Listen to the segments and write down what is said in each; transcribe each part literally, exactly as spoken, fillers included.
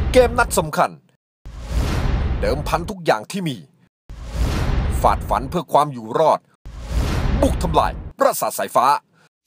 เกมนัดสำคัญเดิมพันทุกอย่างที่มีฝาดฝันเพื่อความอยู่รอดบุกทำลายปราสาทสายฟ้า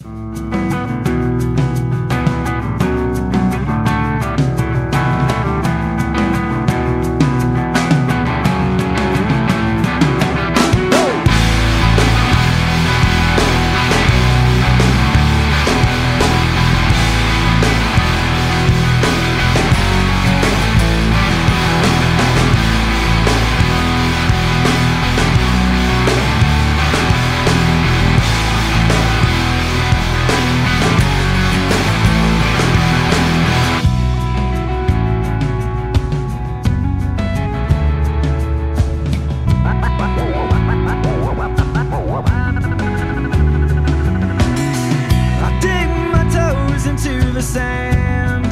Sand.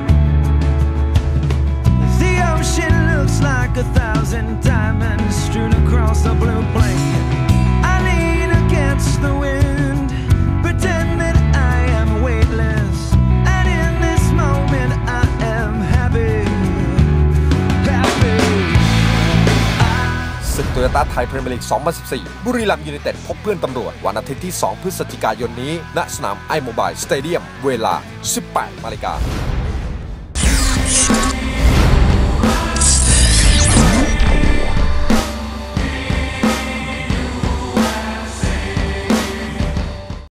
The ocean looks like a thousand diamonds strewn across a blue blanket. I lean against the wind, pretend that I am weightless, and in this moment I am happy, happy. ศึกโตโยต้าไทยพรีเมียร์ลีก สองพันสิบสี่ บุรีรัมย์ยูไนเต็ดพบเพื่อนตำรวจวันอาทิตย์ที่ สอง พฤศจิกายนนี้ณสนามไอโมบายสเตเดียมเวลา สิบแปดนาฬิกา